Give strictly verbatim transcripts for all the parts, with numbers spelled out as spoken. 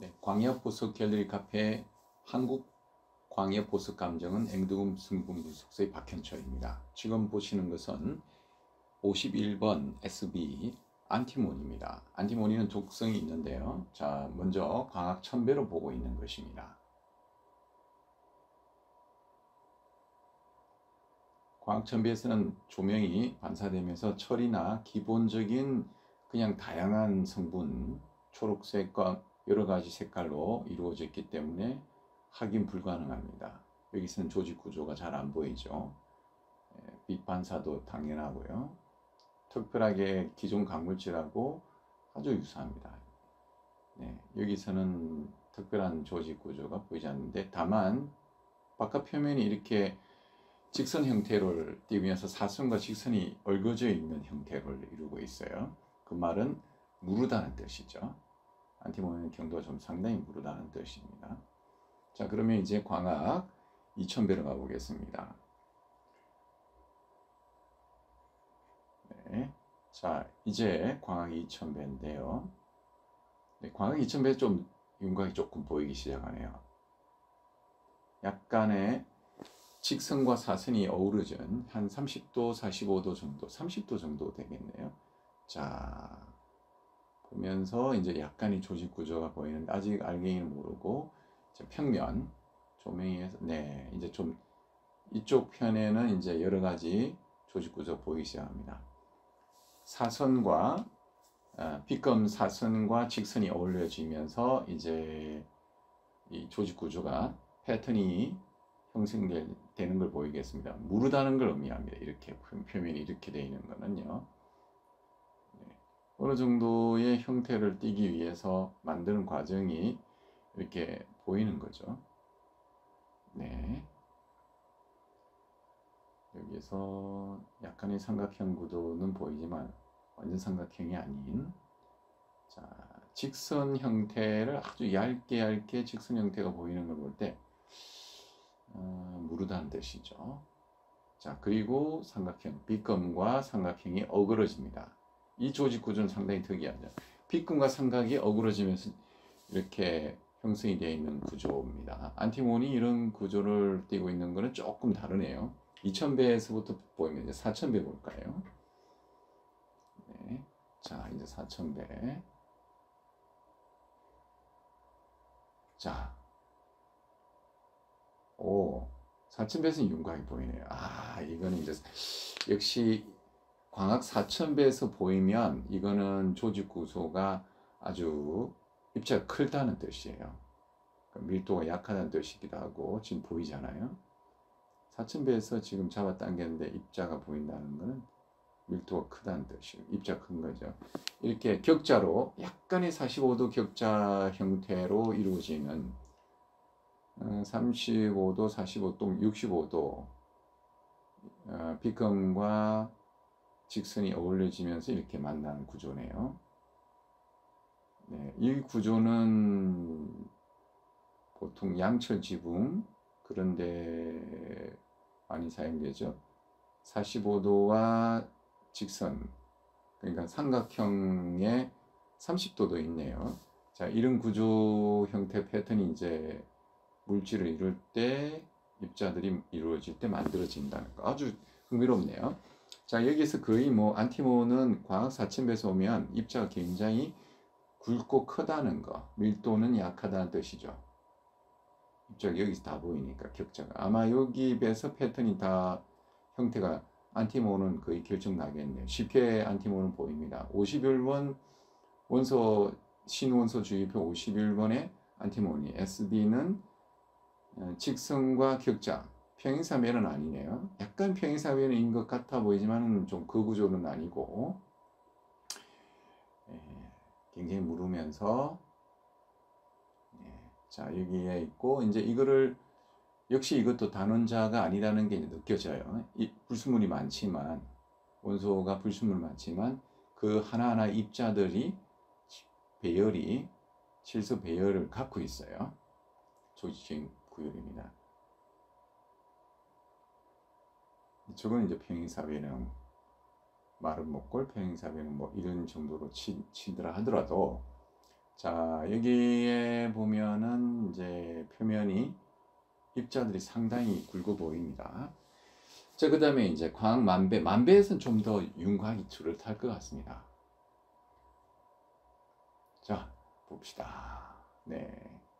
네, 광역 보석 갤러리 카페 한국 광역 보석 감정은 앵두금 승분구속소의 박현철입니다. 지금 보시는 것은 오십일 번 에스비 안티몬입니다. 안티몬이는 독성이 있는데요. 자, 먼저 광학 천배로 보고 있는 것입니다. 광학 천배에서는 조명이 반사되면서 철이나 기본적인 그냥 다양한 성분, 초록색과 여러 가지 색깔로 이루어져 있기 때문에 확인 불가능합니다. 여기서는 조직 구조가 잘 안 보이죠. 빛 반사도 당연하고요. 특별하게 기존 광물질하고 아주 유사합니다. 네, 여기서는 특별한 조직 구조가 보이지 않는데, 다만 바깥 표면이 이렇게 직선 형태를 띄우면서 사선과 직선이 얽어져 있는 형태를 이루고 있어요. 그 말은 무르다는 뜻이죠. 안티몬의 경도가 좀 상당히 무르다는 뜻입니다. 자, 그러면 이제 광학 이천 배로 가보겠습니다. 네. 자, 이제 광학 이천 배인데요. 네, 광학 이천 배 좀 윤곽이 조금 보이기 시작하네요. 약간의 직선과 사선이 어우러진 한 삼십 도, 사십오 도 정도, 삼십 도 정도 되겠네요. 자, 보면서 이제 약간의 조직 구조가 보이는데 아직 알갱이는 모르고, 평면 조명에서 네, 이제 좀 이쪽 편에는 이제 여러 가지 조직 구조 보이기 시작합니다. 사선과 어, B검 사선과 직선이 어울려지면서 이제 이 조직 구조가 패턴이 형성되는 걸 보이겠습니다. 무르다는 걸 의미합니다. 이렇게 표면이 이렇게 되어 있는 거는요. 네. 어느 정도의 형태를 띠기 위해서 만드는 과정이 이렇게 보이는 거죠. 네. 여기서 약간의 삼각형 구도는 보이지만 완전 삼각형이 아닌, 자, 직선 형태를 아주 얇게 얇게 직선 형태가 보이는 걸 볼 때 어, 무르다는 뜻이죠. 자, 그리고 삼각형, B검과 삼각형이 어그러집니다. 이 조직 구조는 상당히 특이하죠. B검과 삼각이 어그러지면서 이렇게 형성이 되어 있는 구조입니다. 안티몬이 이런 구조를 띠고 있는 것은 조금 다르네요. 이천 배에서부터 보이면 이제 사천 배 볼까요? 네. 자, 이제 사천 배. 자, 오, 사천 배에서는 윤곽이 보이네요. 아, 이거는 이제 역시 광학 사천 배에서 보이면 이거는 조직 구조가 아주 입자가 크다는 뜻이에요. 밀도가 약하다는 뜻이기도 하고, 지금 보이잖아요. 사천 배에서 지금 잡아당겼는데 입자가 보인다는 것은 밀도가 크다는 뜻이에요. 입자가 큰 거죠. 이렇게 격자로 약간의 사십오 도 격자 형태로 이루어지는 삼십오 도, 사십오 도, 육십오 도 B검과 직선이 어울려지면서 이렇게 만나는 구조네요. 네, 이 구조는 보통 양철 지붕 그런데 많이 사용되죠. 사십오 도와 직선, 그러니까 삼각형의 삼십 도도 있네요. 자, 이런 구조 형태 패턴이 이제 물질을 이룰 때, 입자들이 이루어질 때 만들어진다는 거, 아주 흥미롭네요. 자, 여기서 거의 뭐 안티몬은 광학 사천 배에서 오면 입자가 굉장히 굵고 크다는 거, 밀도는 약하다는 뜻이죠. 입자가 여기서 다 보이니까 격자가 아마 여기 배에서 패턴이 다 형태가 안티몬은 거의 결정나겠네요. 쉽게 안티몬은 보입니다. 오십일 번 원소 신원소 주입표 오십일 번의 안티몬이, 에스비는 직선과 격자, 평행사면은 아니네요. 약간 평행사면인 것 같아 보이지만 좀 그 구조는 아니고, 예, 굉장히 무르면서, 예, 자, 여기에 있고, 이제 이거를 역시 이것도 단원자가 아니라는 게 느껴져요. 이 불순물이 많지만, 원소가 불순물 많지만 그 하나하나 입자들이 배열이 실수 배열을 갖고 있어요. 조직적인 구열입니다. 이쪽은 이제 평행사변형, 마른 목골 평행사변형 뭐 이런 정도로 치, 치더라 하더라도, 자, 여기에 보면은 이제 표면이 입자들이 상당히 굵어 보입니다. 자, 그 다음에 이제 광 만배, 만배에서는 좀 더 윤곽이 줄을 탈 것 같습니다. 자, 봅시다. 네.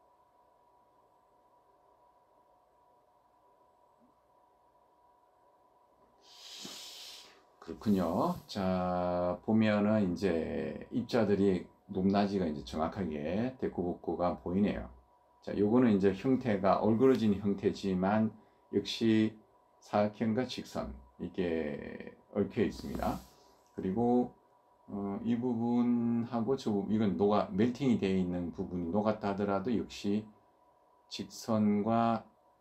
그렇군요. 자, 보면은 이제 입자들이 높낮이가 이제 정확하게 데코복고가 보이네요. 자, 요거는 이제 형태가 얼그러진 형태지만 역시 사각형과 직선 이게 얽혀 있습니다. 그리고 어, 이 부분하고 저 부분, 이건 녹아 멜팅이 되어 있는 부분이 녹았다 하더라도 역시 직선과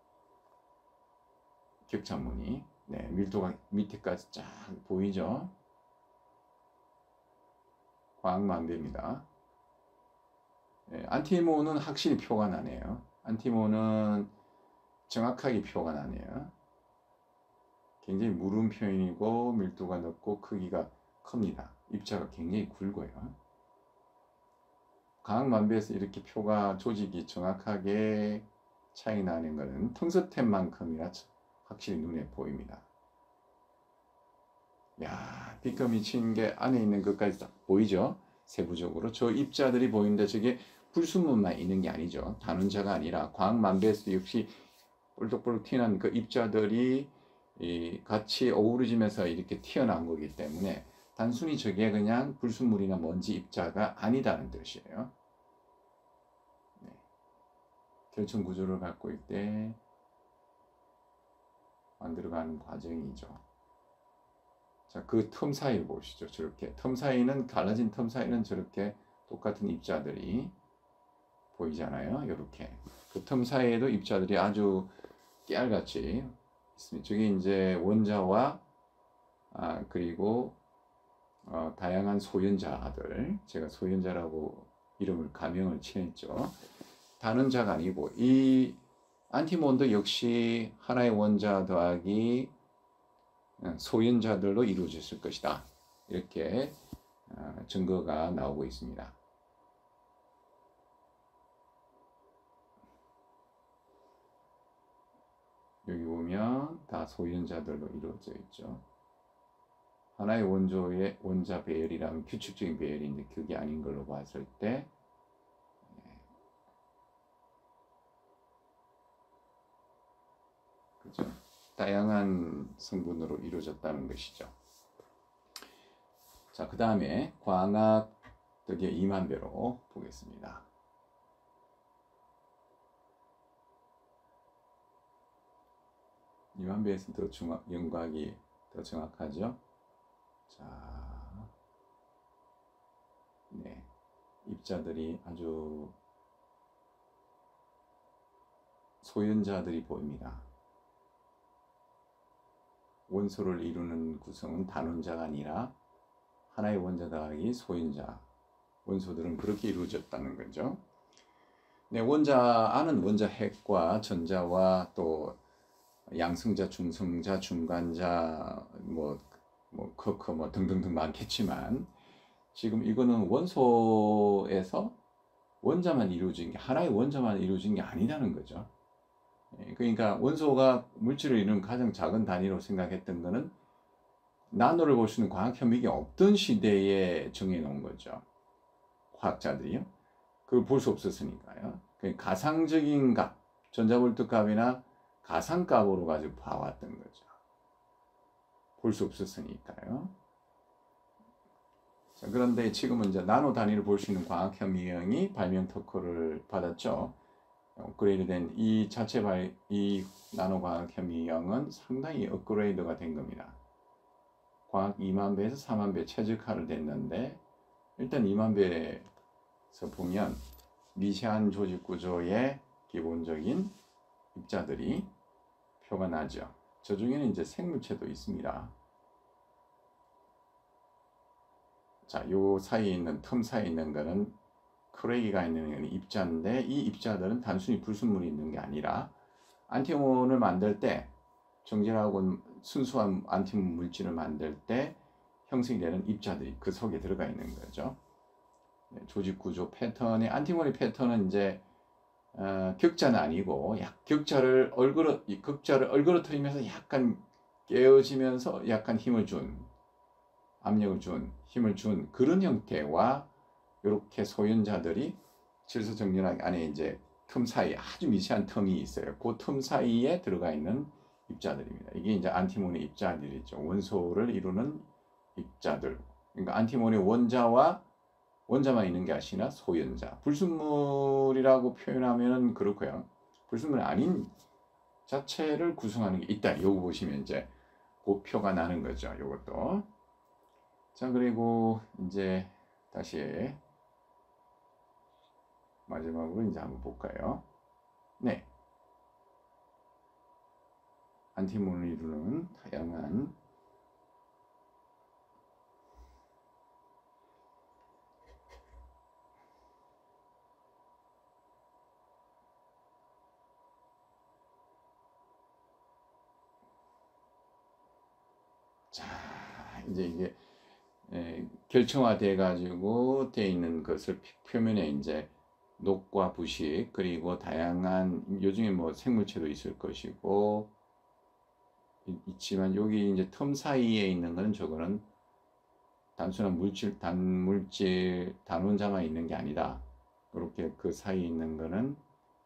격자무늬, 네, 밀도가 밑에까지 쫙 보이죠. 광만배입니다. 네, 안티모는 확실히 표가 나네요. 안티모는 정확하게 표가 나네요. 굉장히 무른 표현이고 밀도가 높고 크기가 큽니다. 입자가 굉장히 굵어요. 광만배에서 이렇게 표가 조직이 정확하게 차이 나는 것은 텅스텐만큼이나 확실히 눈에 보입니다. 야, 빛감이 친 게 안에 있는 것까지 다 보이죠? 세부적으로 저 입자들이 보이는데 저게 불순물만 있는 게 아니죠. 단원자가 아니라 광만배에서 역시 볼록볼록 튀어나온 그 입자들이 이 같이 어우러지면서 이렇게 튀어나온 거기 때문에 단순히 저게 그냥 불순물이나 먼지 입자가 아니다는 뜻이에요. 네. 결정 구조를 갖고 있을 때 만들어가는 과정이죠. 자, 그 틈 사이를 보시죠. 저렇게 틈 사이는 갈라진 틈 사이는 저렇게 똑같은 입자들이 보이잖아요. 이렇게 그 틈 사이에도 입자들이 아주 깨알같이 있습니다. 저게 이제 원자와 아, 그리고 어, 다양한 소연자들, 제가 소연자라고 이름을 가명을 칠했죠. 단원자가 아니고 이 안티몬도 역시 하나의 원자 더하기 소연자들로 이루어졌을 것이다. 이렇게 증거가 나오고 있습니다. 여기 보면 다 소연자들로 이루어져 있죠. 하나의 원조의 원자 배열이라면 규칙적인 배열인데 그게 아닌 걸로 봤을 때 그죠? 다양한 성분으로 이루어졌다는 것이죠. 자, 그 다음에 광학덕의 이만 배로 보겠습니다. 이만 배에서 더 중앙, 윤곽이 더 정확하죠. 자, 네, 입자들이 아주 소연자들이 보입니다. 원소를 이루는 구성은 단원자가 아니라 하나의 원자 더하기 소연자, 원소들은 그렇게 이루어졌다는 거죠. 네, 원자 안은 원자 핵과 전자와 또 양성자, 중성자, 중간자, 뭐, 뭐, 커커, 뭐 등등등 많겠지만 지금 이거는 원소에서 원자만 이루어진 게 하나의 원자만 이루어진 게 아니라는 거죠. 그러니까 원소가 물질을 이루는 가장 작은 단위로 생각했던 거는 나노를 볼 수 있는 과학 현미경이 없던 시대에 정해놓은 거죠. 과학자들이요. 그걸 볼 수 없었으니까요. 가상적인 값, 전자볼트 값이나 가상값으로 가지고 봐왔던 거죠. 볼 수 없었으니까요. 자, 그런데 지금은 이제 나노 단위를 볼 수 있는 과학 현미경이 발명 특허를 받았죠. 업그레이드된 이 자체 발, 이 나노 과학 현미경은 상당히 업그레이드가 된 겁니다. 과학 이만 배에서 사만 배 최적화를 됐는데 일단 이만 배에서 보면 미세한 조직 구조의 기본적인 입자들이 표가 나죠. 저 중에는 이제 생물체도 있습니다. 자, 요 사이에 있는 틈 사이에 있는 거는 크레이가 있는 입자인데 이 입자들은 단순히 불순물이 있는 게 아니라 안티몬을 만들 때 정제하고 순수한 안티몬 물질을 만들 때 형성이 되는 입자들이 그 속에 들어가 있는 거죠. 조직 구조 패턴의 안티모니 패턴은 이제 어, 격자는 아니고 약 격자를 얼그러 극자를 얼그러뜨리면서 약간 깨어지면서 약간 힘을 준 압력을 준 힘을 준 그런 형태와 이렇게 소연자들이 질소정렬학 안에 이제 틈 사이 아주 미세한 틈이 있어요. 그 틈 사이에 들어가 있는 입자들입니다. 이게 이제 안티모니 입자들이죠. 원소를 이루는 입자들. 그러니까 안티모니 원자와 원자만 있는 게 아니라 소연자. 불순물이라고 표현하면 그렇고요. 불순물 아닌 자체를 구성하는 게 있다. 요거 보시면 이제 그 표가 나는 거죠. 요것도. 자, 그리고 이제 다시 마지막으로 이제 한번 볼까요? 네. 안티모니를 이루는 다양한 자, 이제 이게 에, 결정화돼 가지고 돼 있는 것을 표면에 이제 녹과 부식 그리고 다양한 요즘에 뭐 생물체도 있을 것이고 있지만 여기 이제 틈 사이에 있는 거는 저거는 단순한 물질 단물질 단원자만 있는 게 아니다. 그렇게 그 사이에 있는 거는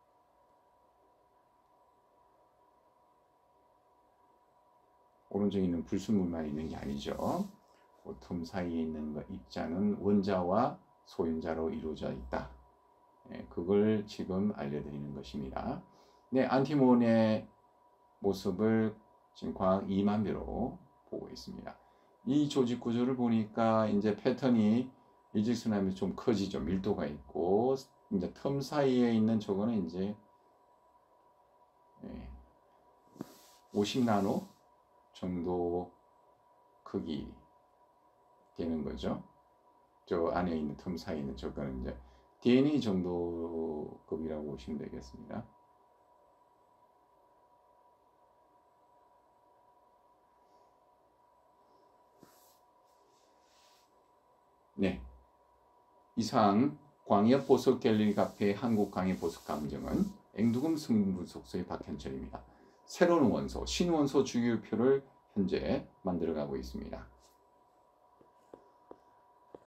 오른쪽에 있는 불순물만 있는 게 아니죠. 그 틈 사이에 있는 거 입자는 원자와 소연자로 이루어져 있다. 네, 그걸 지금 알려드리는 것입니다. 네, 안티몬의 모습을 지금 과학 이만 배로 보고 있습니다. 이 조직 구조를 보니까 이제 패턴이 일직선하면서 좀 커지죠. 밀도가 있고 이제 틈 사이에 있는 저거는 이제 오십 나노 정도 크기 되는 거죠. 저 안에 있는 틈 사이에 있는 저거는 이제 디엔에이 정도 급이라고 보시면 되겠습니다. 네. 이상 광역 보석 갤러리 카페의 한국 광역 보석 감정은 앵두금 승부속소의 박현철입니다. 새로운 원소, 신원소 주기표를 현재 만들어가고 있습니다.